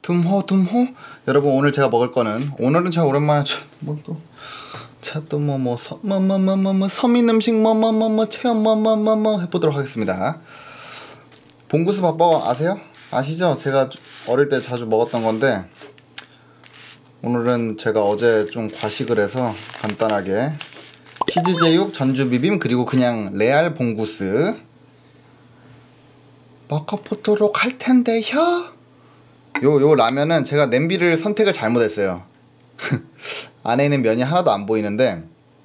둠호. 여러분 오늘 제가 먹을 거는, 오늘은 제가 오랜만에 서민 음식 체험 해보도록 하겠습니다. 봉구스 밥버거 아세요? 아시죠? 제가 어릴 때 자주 먹었던 건데, 오늘은 제가 어제 좀 과식을 해서 간단하게 치즈제육, 전주비빔, 그리고 그냥 레알 봉구스 먹어보도록 할 텐데요. 요 라면은 제가 냄비를 선택을 잘못했어요. 안에 있는 면이 하나도 안 보이는데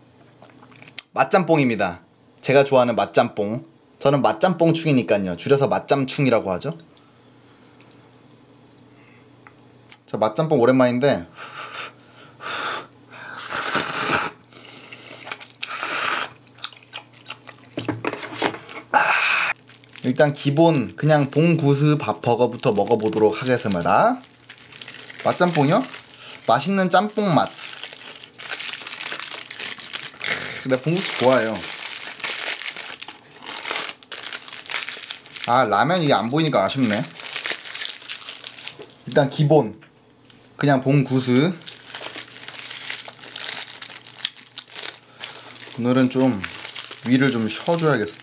맛짬뽕입니다. 제가 좋아하는 맛짬뽕. 저는 맛짬뽕충이니까요. 줄여서 맛짬충이라고 하죠. 저 맛짬뽕 오랜만인데 일단 기본 그냥 봉구스 밥버거부터 먹어보도록 하겠습니다. 맛짬뽕이요? 맛있는 짬뽕 맛. 내가 봉구스 좋아해요. 아, 라면 이게 안 보이니까 아쉽네. 일단 기본 그냥 봉구스. 오늘은 좀 위를 좀 쉬어줘야겠어.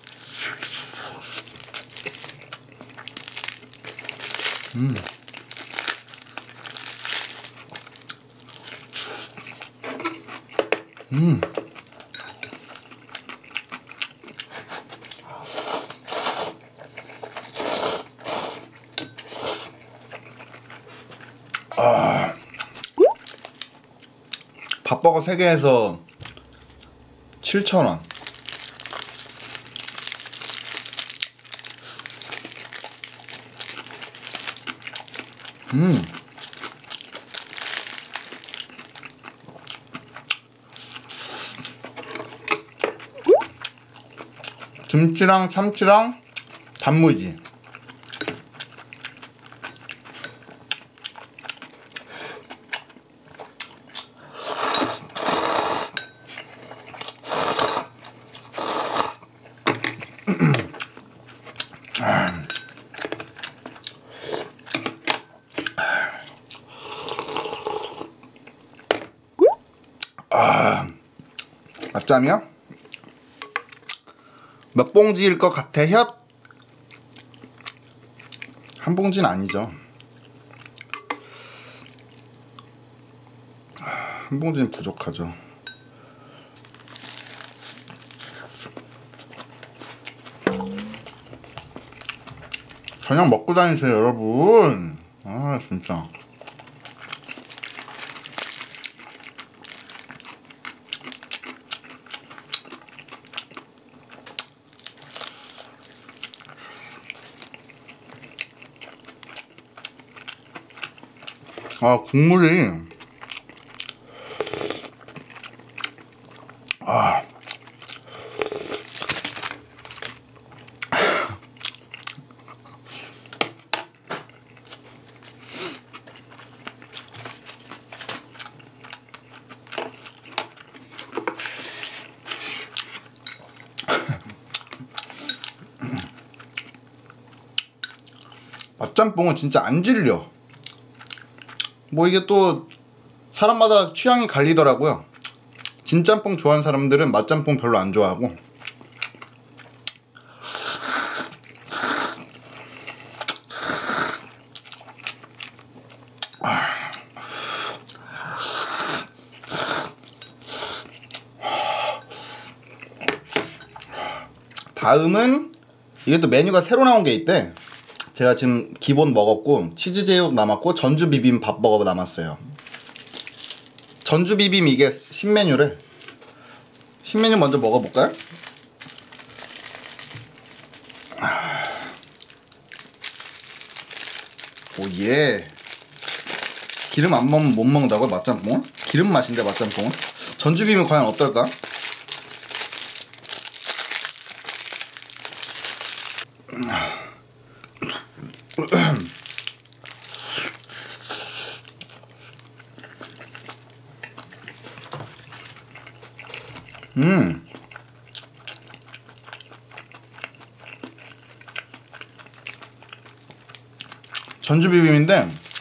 밥버거 3개에서 7,000원. 김치랑 참치랑 단무지. 맛짬이요? 몇 봉지일 것 같아, 혓? 한 봉지는 아니죠. 한 봉지는 부족하죠. 그냥 먹고 다니세요, 여러분. 아, 진짜. 아, 국물이 맛짬뽕은 진짜 안 질려. 뭐 이게 또 사람마다 취향이 갈리더라고요. 진짬뽕 좋아하는 사람들은 맛짬뽕 별로 안 좋아하고. 다음은 이게 또 메뉴가 새로 나온 게 있대. 제가 지금 기본 먹었고 치즈제육 남았고 전주비빔 밥버거 남았어요. 전주비빔 이게 신메뉴래. 신메뉴 먼저 먹어볼까요? 오예. 기름 안 먹으면 못 먹는다고요? 맛짬뽕은? 기름 맛인데 맛짬뽕은? 전주비빔 과연 어떨까? 전주비빔인데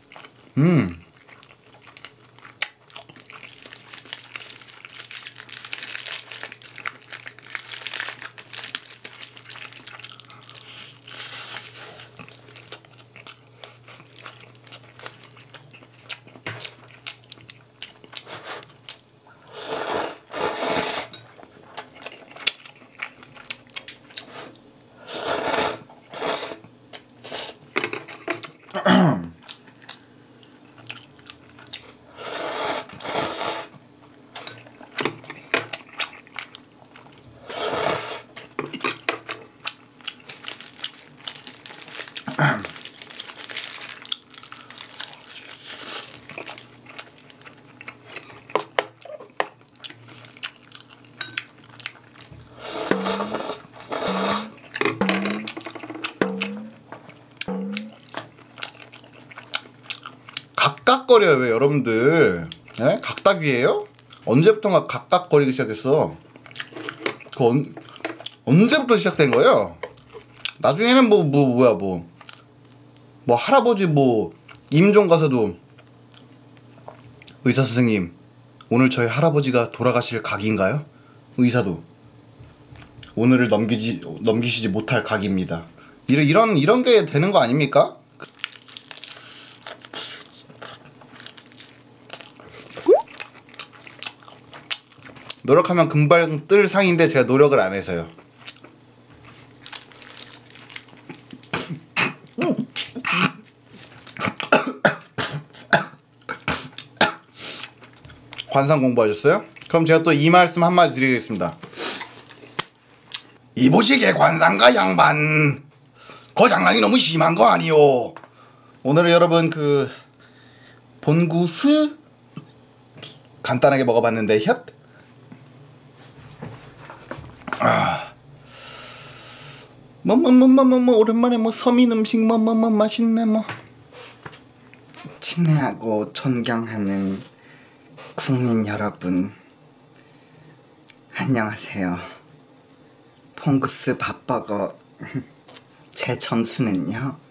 음. 각각거려요. 왜 여러분들? 예? 각닭이에요? 언제부턴가 각각거리기 시작했어? 언제부터 시작된 거예요? 나중에는 뭐 할아버지 임종 가서도 의사 선생님, 오늘 저희 할아버지가 돌아가실 각인가요? 의사도 오늘을 넘기시지 못할 각입니다. 이런 게 되는 거 아닙니까? 노력하면 금방 뜰 상인데 제가 노력을 안 해서요. 관상 공부하셨어요? 그럼 제가 또 이 말씀 한마디 드리겠습니다. 이보시게 관상가 양반, 그 장난이 너무 심한 거 아니요? 오늘은 여러분 본구스 간단하게 먹어봤는데 오랜만에 서민 음식 맛있네 친애하고 존경하는 국민 여러분, 안녕하세요. 퐁구스 밥버거 제 점수는요